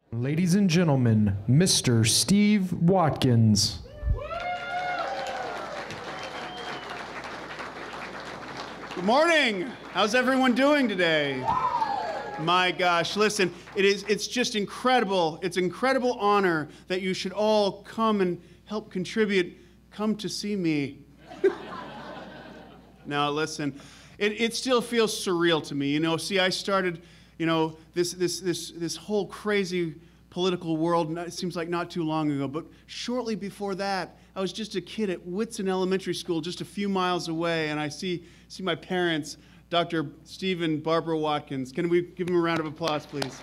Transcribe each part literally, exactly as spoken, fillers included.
Ladies and gentlemen, Mister Steve Watkins. Good morning. How's everyone doing today? My gosh, listen, it is, it's just incredible. It's an incredible honor that you should all come and help contribute. Come to see me. Now, listen, it, it still feels surreal to me. You know, see, I started, you know, this, this, this, this whole crazy political world, it seems like not too long ago, but shortly before that, I was just a kid at Whitson Elementary School, just a few miles away, and I see, see my parents, Doctor Steve and Barbara Watkins. Can we give them a round of applause, please?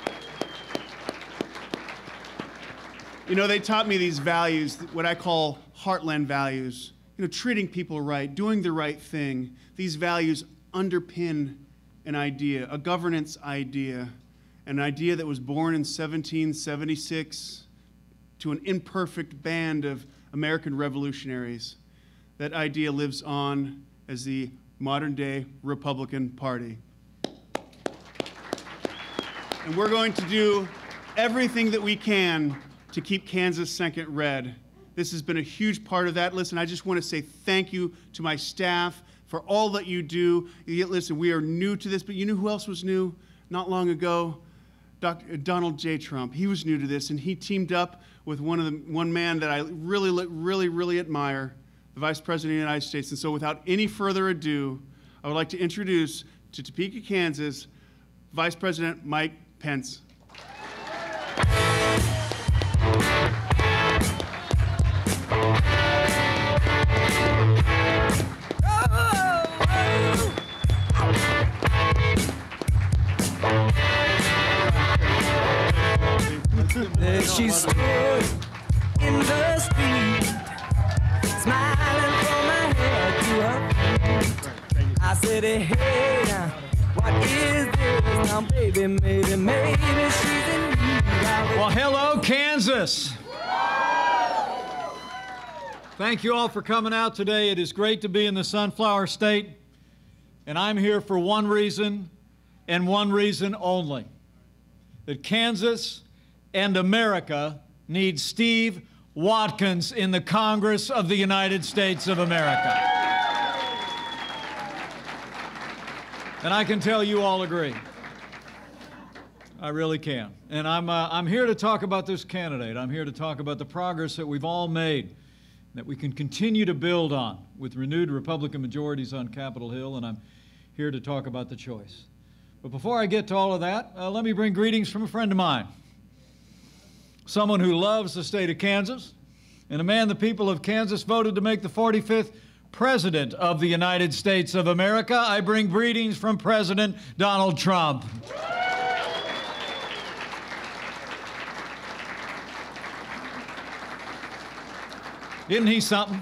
You know, they taught me these values, what I call heartland values. You know, treating people right, doing the right thing. These values underpin an idea, a governance idea, an idea that was born in seventeen seventy-six to an imperfect band of American revolutionaries. That idea lives on as the modern-day Republican Party. And we're going to do everything that we can to keep Kansas second red. This has been a huge part of that. Listen, I just want to say thank you to my staff for all that you do. Listen, we are new to this, but you know who else was new not long ago? Doctor Donald J. Trump. He was new to this, and he teamed up with one of the one man that I really, really, really admire, the Vice President of the United States. And so without any further ado, I would like to introduce to Topeka, Kansas, Vice President Mike Pence. There she stood in the street, smiling from my head to her feet. I said, hey, now, what is this? Now, baby, maybe, maybe she's in need. Well, hello, Kansas. Thank you all for coming out today. It is great to be in the Sunflower State, and I'm here for one reason and one reason only, that Kansas and America need Steve Watkins in the Congress of the United States of America. And I can tell you all agree. I really can. And I'm, uh, I'm here to talk about this candidate. I'm here to talk about the progress that we've all made, that we can continue to build on with renewed Republican majorities on Capitol Hill, and I'm here to talk about the choice. But before I get to all of that, uh, let me bring greetings from a friend of mine. Someone who loves the state of Kansas, and a man the people of Kansas voted to make the forty-fifth President of the United States of America. I bring greetings from President Donald Trump. Isn't he something?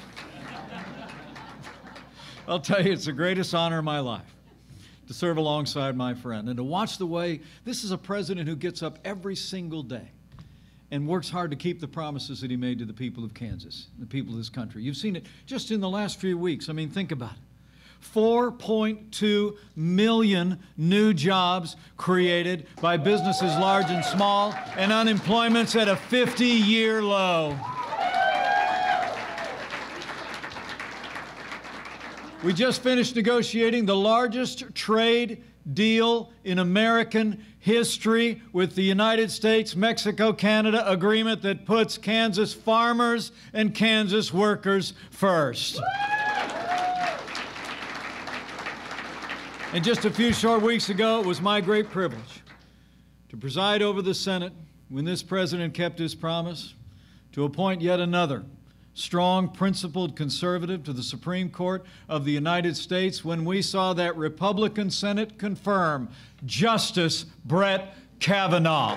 I'll tell you, it's the greatest honor of my life to serve alongside my friend and to watch the way this is a president who gets up every single day and works hard to keep the promises that he made to the people of Kansas, the people of this country. You've seen it just in the last few weeks. I mean, think about it. four point two million new jobs created by businesses large and small, and unemployment's at a fifty-year low. We just finished negotiating the largest trade deal in American history with the United States-Mexico-Canada agreement that puts Kansas farmers and Kansas workers first. And just a few short weeks ago, it was my great privilege to preside over the Senate when this president kept his promise to appoint yet another strong, principled conservative to the Supreme Court of the United States when we saw that Republican Senate confirm Justice Brett Kavanaugh.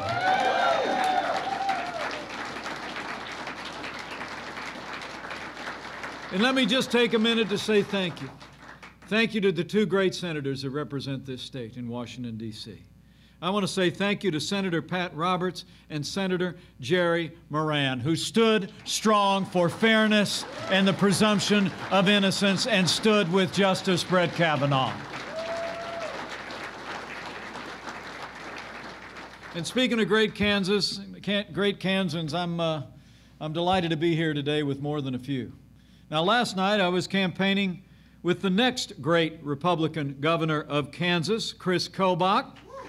And let me just take a minute to say thank you. Thank you to the two great senators that represent this state in Washington, D C I want to say thank you to Senator Pat Roberts and Senator Jerry Moran, who stood strong for fairness and the presumption of innocence and stood with Justice Brett Kavanaugh. And speaking of great Kansas, great Kansans, I'm, uh, I'm delighted to be here today with more than a few. Now, last night I was campaigning with the next great Republican governor of Kansas, Chris Kobach.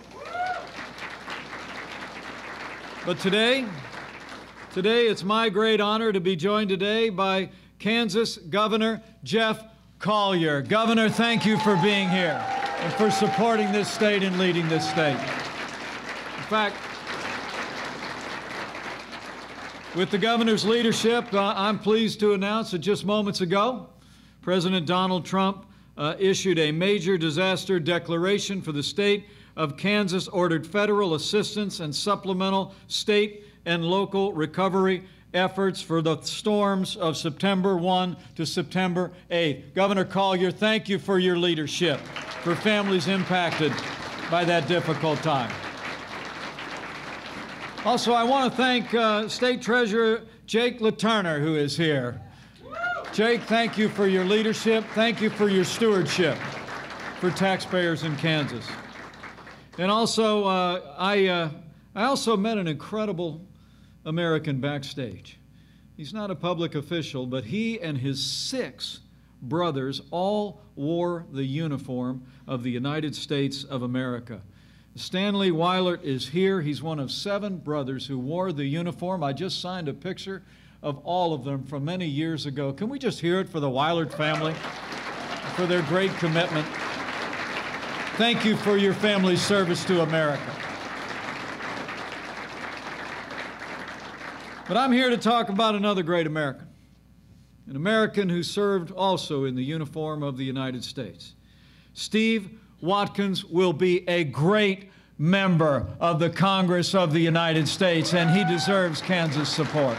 But today, today it's my great honor to be joined today by Kansas Governor Jeff Colyer. Governor, thank you for being here and for supporting this state and leading this state. In fact, with the governor's leadership, uh, I'm pleased to announce that just moments ago, President Donald Trump uh, issued a major disaster declaration for the state of Kansas, ordered federal assistance and supplemental state and local recovery efforts for the storms of September first to September eighth. Governor Colyer, thank you for your leadership for families impacted by that difficult time. Also, I want to thank uh, State Treasurer Jake LaTurner, who is here. Jake, thank you for your leadership. Thank you for your stewardship for taxpayers in Kansas. And also, uh, I, uh, I also met an incredible American backstage. He's not a public official, but he and his six brothers all wore the uniform of the United States of America. Stanley Weilert is here. He's one of seven brothers who wore the uniform. I just signed a picture of all of them from many years ago. Can we just hear it for the Weilert family, for their great commitment? Thank you for your family's service to America. But I'm here to talk about another great American, an American who served also in the uniform of the United States. Steve Watkins will be a great member of the Congress of the United States, and he deserves Kansas support.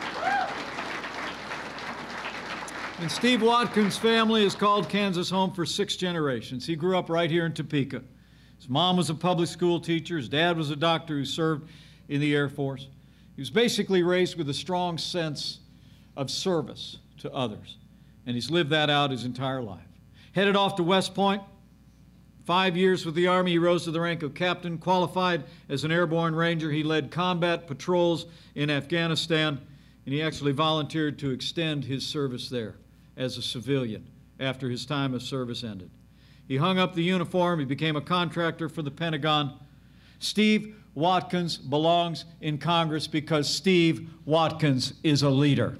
And Steve Watkins' family has called Kansas home for six generations. He grew up right here in Topeka. His mom was a public school teacher. His dad was a doctor who served in the Air Force. He was basically raised with a strong sense of service to others, and he's lived that out his entire life. Headed off to West Point, five years with the Army, he rose to the rank of captain. Qualified as an airborne ranger, he led combat patrols in Afghanistan, and he actually volunteered to extend his service there as a civilian after his time of service ended. He hung up the uniform. He became a contractor for the Pentagon. Steve Watkins belongs in Congress because Steve Watkins is a leader.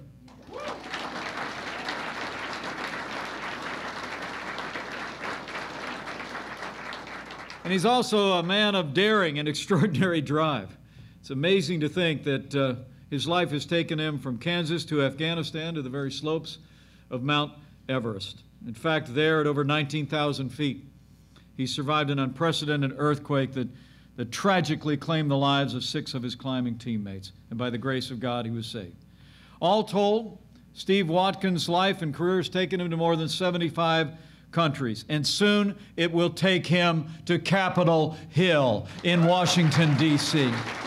And he's also a man of daring and extraordinary drive. It's amazing to think that uh, his life has taken him from Kansas to Afghanistan to the very slopes of Mount Everest. In fact, there at over nineteen thousand feet, he survived an unprecedented earthquake that, that tragically claimed the lives of six of his climbing teammates. And by the grace of God, he was saved. All told, Steve Watkins' life and career has taken him to more than seventy-five countries, and soon it will take him to Capitol Hill in Washington, D C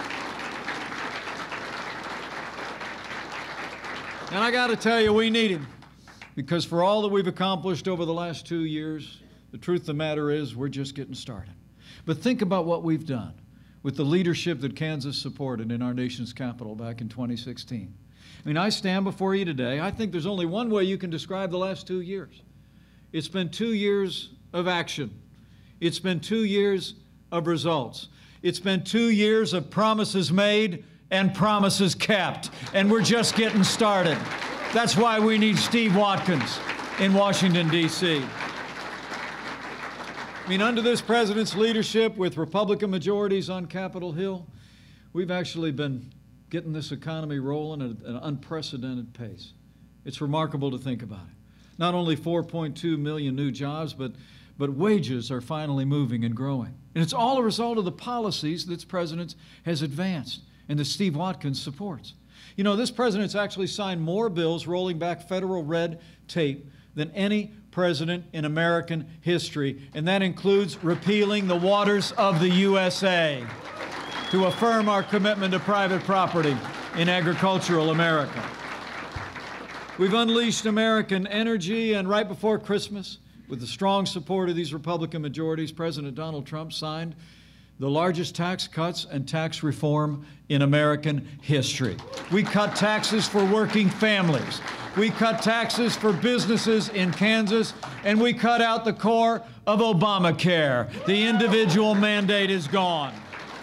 And I got to tell you, we need him, because for all that we've accomplished over the last two years, the truth of the matter is we're just getting started. But think about what we've done with the leadership that Kansas supported in our nation's capital back in twenty sixteen. I mean, I stand before you today. I think there's only one way you can describe the last two years. It's been two years of action. It's been two years of results. It's been two years of promises made and promises kept, and we're just getting started. That's why we need Steve Watkins in Washington, D C I mean, under this president's leadership with Republican majorities on Capitol Hill, we've actually been getting this economy rolling at an unprecedented pace. It's remarkable to think about it. Not only four point two million new jobs, but, but wages are finally moving and growing. And it's all a result of the policies that this president has advanced and that Steve Watkins supports. You know, this president's actually signed more bills rolling back federal red tape than any president in American history, and that includes repealing the waters of the U S A to affirm our commitment to private property in agricultural America. We've unleashed American energy, and right before Christmas, with the strong support of these Republican majorities, President Donald Trump signed the largest tax cuts and tax reform in American history. We cut taxes for working families. We cut taxes for businesses in Kansas, and we cut out the core of Obamacare. The individual mandate is gone.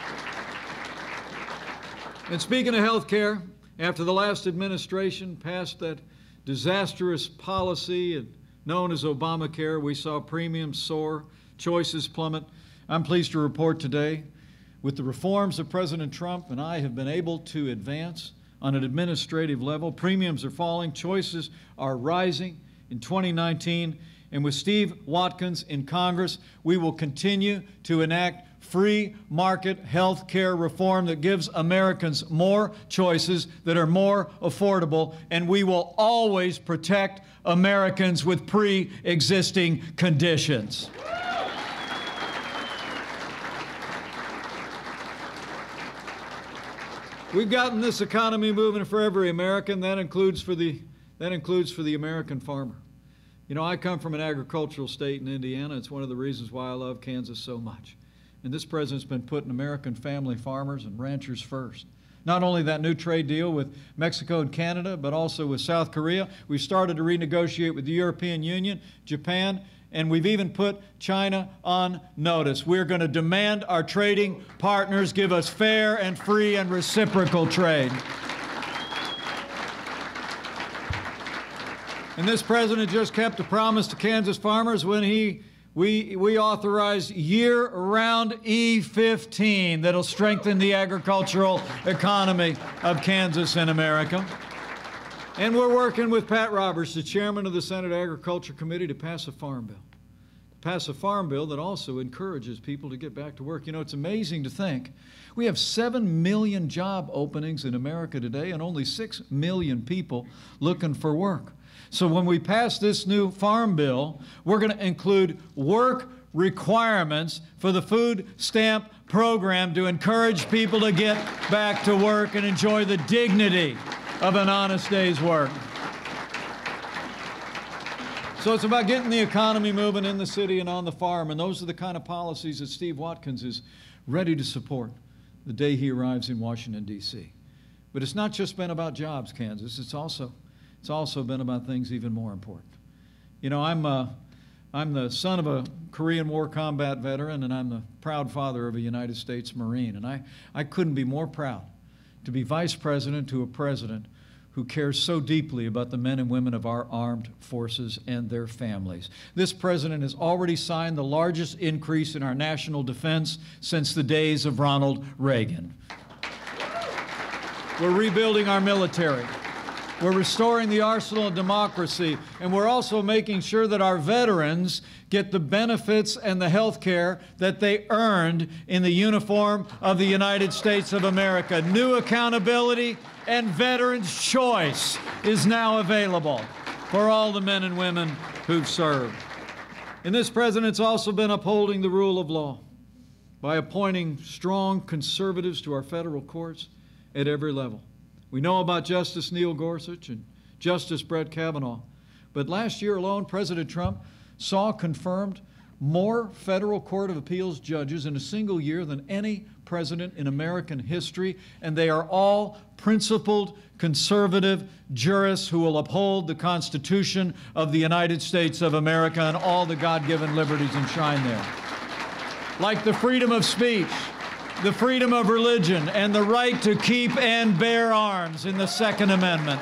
And speaking of health care, after the last administration passed that disastrous policy known as Obamacare, we saw premiums soar, choices plummet. I'm pleased to report today, with the reforms that President Trump and I have been able to advance on an administrative level, premiums are falling, choices are rising in twenty nineteen, and with Steve Watkins in Congress, we will continue to enact free market health care reform that gives Americans more choices that are more affordable, and we will always protect Americans with pre-existing conditions. We've gotten this economy moving for every American. That includes for the, that includes for the American farmer. You know, I come from an agricultural state in Indiana. It's one of the reasons why I love Kansas so much. And this president's been putting American family farmers and ranchers first. Not only that new trade deal with Mexico and Canada, but also with South Korea. We've started to renegotiate with the European Union, Japan, and we've even put China on notice. We're going to demand our trading partners give us fair and free and reciprocal trade. And this president just kept a promise to Kansas farmers when he We, we authorize year-round E fifteen that'll strengthen the agricultural economy of Kansas and America. And we're working with Pat Roberts, the chairman of the Senate Agriculture Committee, to pass a farm bill. To pass a farm bill that also encourages people to get back to work. You know, it's amazing to think we have seven million job openings in America today and only six million people looking for work. So when we pass this new farm bill, we're going to include work requirements for the food stamp program to encourage people to get back to work and enjoy the dignity of an honest day's work. So it's about getting the economy moving in the city and on the farm, and those are the kind of policies that Steve Watkins is ready to support the day he arrives in Washington, D C But it's not just been about jobs, Kansas. It's also It's also been about things even more important. You know, I'm, uh, I'm the son of a Korean War combat veteran, and I'm the proud father of a United States Marine. And I, I couldn't be more proud to be vice president to a president who cares so deeply about the men and women of our armed forces and their families. This president has already signed the largest increase in our national defense since the days of Ronald Reagan. We're rebuilding our military. We're restoring the arsenal of democracy, and we're also making sure that our veterans get the benefits and the health care that they earned in the uniform of the United States of America. New accountability and veterans' choice is now available for all the men and women who've served. And this president's also been upholding the rule of law by appointing strong conservatives to our federal courts at every level. We know about Justice Neil Gorsuch and Justice Brett Kavanaugh, but last year alone, President Trump saw confirmed more federal Court of Appeals judges in a single year than any president in American history, and they are all principled, conservative jurists who will uphold the Constitution of the United States of America and all the God-given liberties enshrined there. Like the freedom of speech, the freedom of religion, and the right to keep and bear arms in the Second Amendment.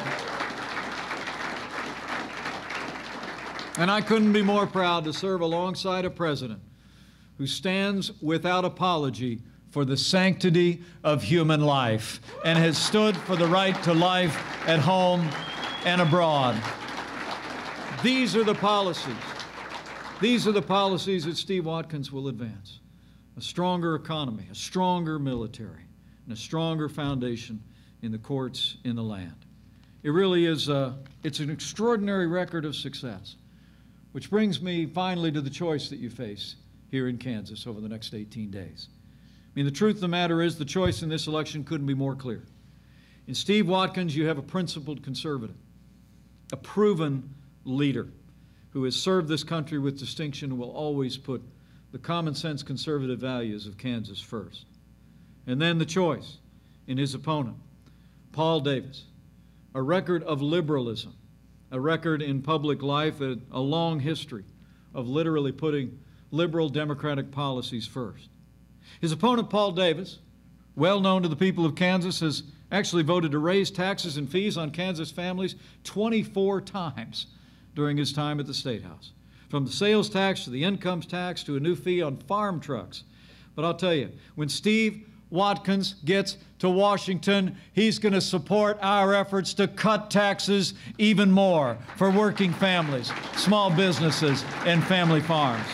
And I couldn't be more proud to serve alongside a president who stands without apology for the sanctity of human life and has stood for the right to life at home and abroad. These are the policies. These are the policies that Steve Watkins will advance. A stronger economy, a stronger military, and a stronger foundation in the courts in the land. It really is, uh, it's an extraordinary record of success, which brings me finally to the choice that you face here in Kansas over the next eighteen days. I mean, the truth of the matter is the choice in this election couldn't be more clear. In Steve Watkins, you have a principled conservative, a proven leader who has served this country with distinction and will always put the common sense conservative values of Kansas first. And then the choice in his opponent, Paul Davis, a record of liberalism, a record in public life, a, a long history of literally putting liberal democratic policies first. His opponent, Paul Davis, well known to the people of Kansas, has actually voted to raise taxes and fees on Kansas families twenty-four times during his time at the State House, from the sales tax to the income tax to a new fee on farm trucks. But I'll tell you, when Steve Watkins gets to Washington, he's going to support our efforts to cut taxes even more for working families, small businesses, and family farms.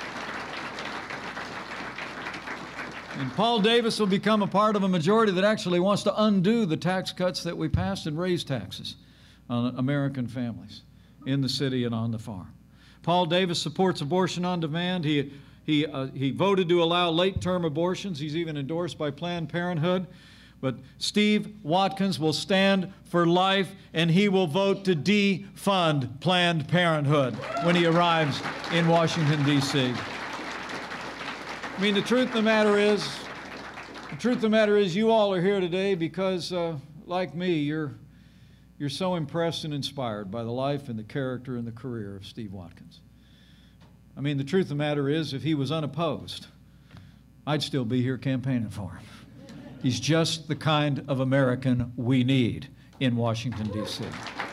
And Paul Davis will become a part of a majority that actually wants to undo the tax cuts that we passed and raise taxes on American families in the city and on the farm. Paul Davis supports abortion on demand. He, he, uh, he voted to allow late-term abortions. He's even endorsed by Planned Parenthood. But Steve Watkins will stand for life, and he will vote to defund Planned Parenthood when he arrives in Washington, D C I mean, the truth of the matter is, the truth of the matter is you all are here today because, uh, like me, you're, you're so impressed and inspired by the life and the character and the career of Steve Watkins. I mean, the truth of the matter is, if he was unopposed, I'd still be here campaigning for him. He's just the kind of American we need in Washington, D C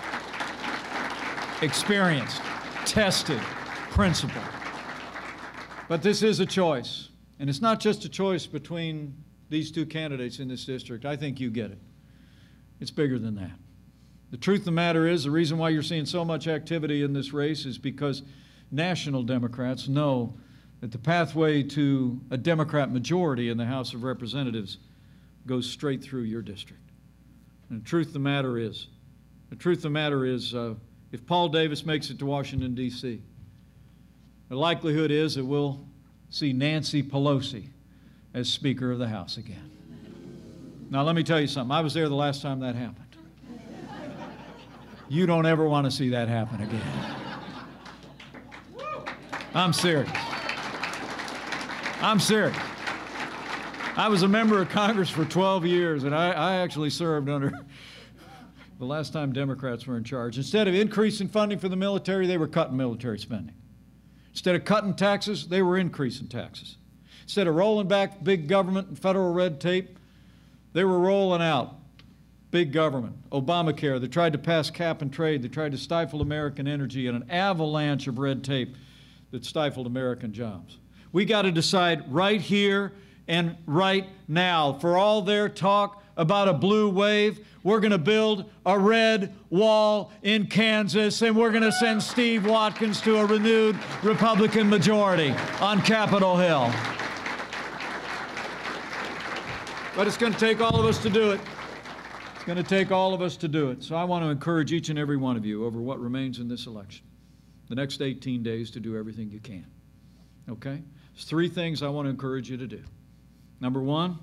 Experienced, tested, principled. But this is a choice. And it's not just a choice between these two candidates in this district. I think you get it. It's bigger than that. The truth of the matter is, the reason why you're seeing so much activity in this race is because national Democrats know that the pathway to a Democrat majority in the House of Representatives goes straight through your district. And the truth of the matter is, the truth of the matter is, uh, if Paul Davis makes it to Washington, D C, the likelihood is that we'll see Nancy Pelosi as Speaker of the House again. Now, let me tell you something. I was there the last time that happened. You don't ever want to see that happen again. I'm serious. I'm serious. I was a member of Congress for twelve years, and I, I actually served under the last time Democrats were in charge. Instead of increasing funding for the military, they were cutting military spending. Instead of cutting taxes, they were increasing taxes. Instead of rolling back big government and federal red tape, they were rolling out big government. Obamacare, they tried to pass cap and trade, they tried to stifle American energy, and an avalanche of red tape that stifled American jobs. We got to decide right here and right now. For all their talk about a blue wave, we're going to build a red wall in Kansas, and we're going to send Steve Watkins to a renewed Republican majority on Capitol Hill. But it's going to take all of us to do it. It's going to take all of us to do it. So I want to encourage each and every one of you over what remains in this election, the next eighteen days, to do everything you can. Okay? There's three things I want to encourage you to do. Number one,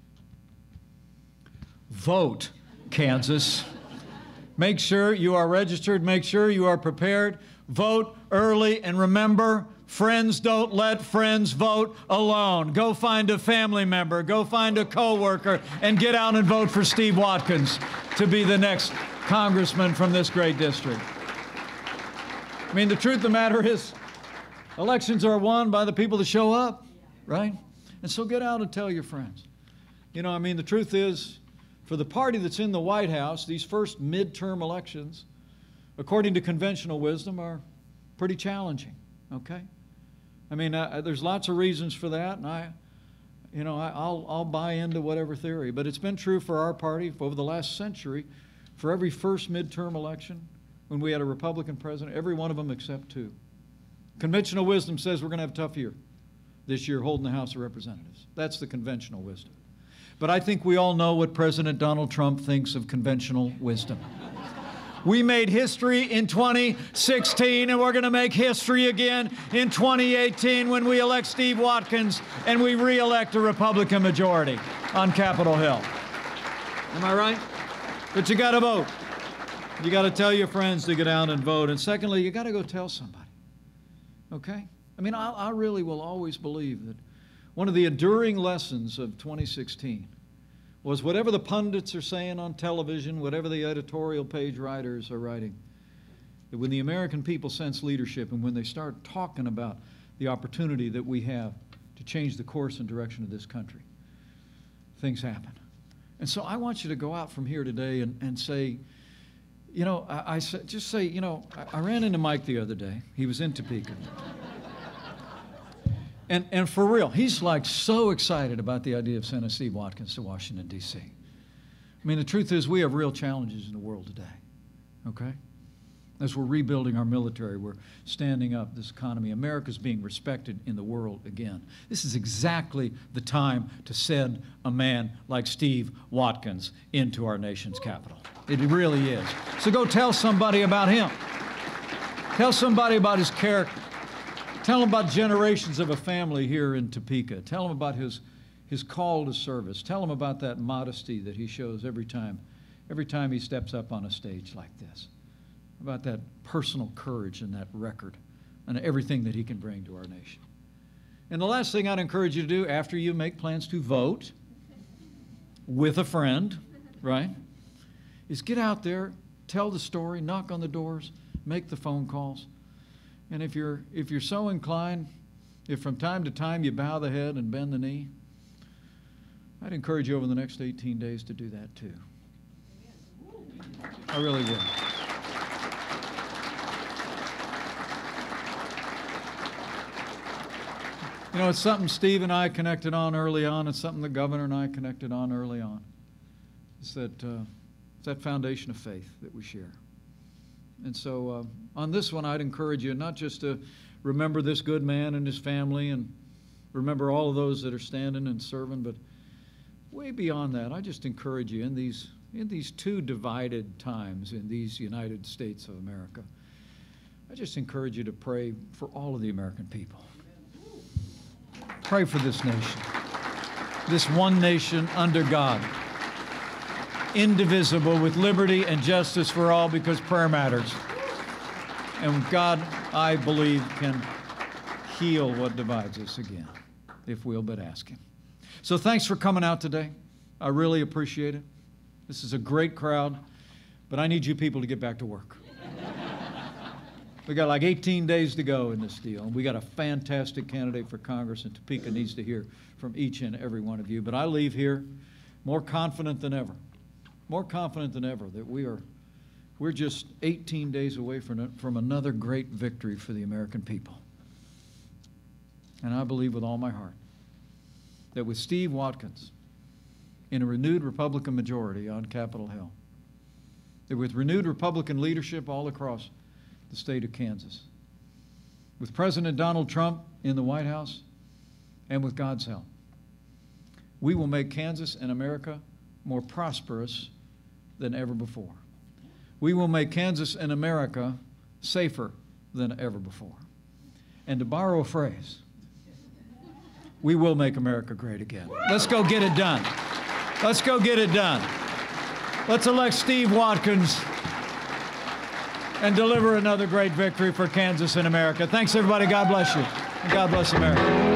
vote, Kansas. Make sure you are registered. Make sure you are prepared. Vote early, and remember, friends don't let friends vote alone. Go find a family member, go find a coworker, and get out and vote for Steve Watkins to be the next congressman from this great district. I mean, the truth of the matter is, elections are won by the people that show up, right? And so get out and tell your friends. You know, I mean, the truth is, for the party that's in the White House, these first midterm elections, according to conventional wisdom, are pretty challenging, okay? I mean, uh, there's lots of reasons for that, and I, you know, I, I'll, I'll buy into whatever theory, but it's been true for our party over the last century. For every first midterm election, when we had a Republican president, every one of them except two. Conventional wisdom says we're going to have a tough year this year holding the House of Representatives. That's the conventional wisdom. But I think we all know what President Donald Trump thinks of conventional wisdom. We made history in twenty sixteen, and we're going to make history again in twenty eighteen when we elect Steve Watkins and we re-elect a Republican majority on Capitol Hill. Am I right? But you got to vote. You got to tell your friends to get out and vote. And secondly, you got to go tell somebody. Okay? I mean, I, I really will always believe that one of the enduring lessons of twenty sixteen was whatever the pundits are saying on television, whatever the editorial page writers are writing, that when the American people sense leadership and when they start talking about the opportunity that we have to change the course and direction of this country, things happen. And so I want you to go out from here today and, and say, you know, I, I say, just say, you know, I, I ran into Mike the other day. He was in Topeka. And, and for real, he's like so excited about the idea of sending Steve Watkins to Washington, D C I mean, the truth is we have real challenges in the world today, okay? As we're rebuilding our military, we're standing up this economy. America's being respected in the world again. This is exactly the time to send a man like Steve Watkins into our nation's capital. It really is. So go tell somebody about him. Tell somebody about his character. Tell them about generations of a family here in Topeka. Tell them about his, his call to service. Tell them about that modesty that he shows every time, every time he steps up on a stage like this. About that personal courage and that record and everything that he can bring to our nation. And the last thing I'd encourage you to do after you make plans to vote with a friend, right, is get out there, tell the story, knock on the doors, make the phone calls. And if you're, if you're so inclined, if from time to time you bow the head and bend the knee, I'd encourage you over the next eighteen days to do that too. I really would. You know, it's something Steve and I connected on early on. It's something the governor and I connected on early on. It's that, uh, it's that foundation of faith that we share. And so uh, on this one, I'd encourage you not just to remember this good man and his family and remember all of those that are standing and serving, but way beyond that, I just encourage you in these, in these two divided times in these United States of America, I just encourage you to pray for all of the American people. Pray for this nation, this one nation under God, indivisible, with liberty and justice for all, because prayer matters. And God, I believe, can heal what divides us again, if we'll but ask Him. So thanks for coming out today. I really appreciate it. This is a great crowd, but I need you people to get back to work. We got like eighteen days to go in this deal, and we got a fantastic candidate for Congress, and Topeka needs to hear from each and every one of you. But I leave here more confident than ever, more confident than ever that we are, we're just eighteen days away from, from another great victory for the American people. And I believe with all my heart that with Steve Watkins in a renewed Republican majority on Capitol Hill, that with renewed Republican leadership all across the state of Kansas, with President Donald Trump in the White House, and with God's help, we will make Kansas and America more prosperous than ever before. We will make Kansas and America safer than ever before. And to borrow a phrase, we will make America great again. Let's go get it done. Let's go get it done. Let's elect Steve Watkins and deliver another great victory for Kansas and America. Thanks, everybody. God bless you. And God bless America.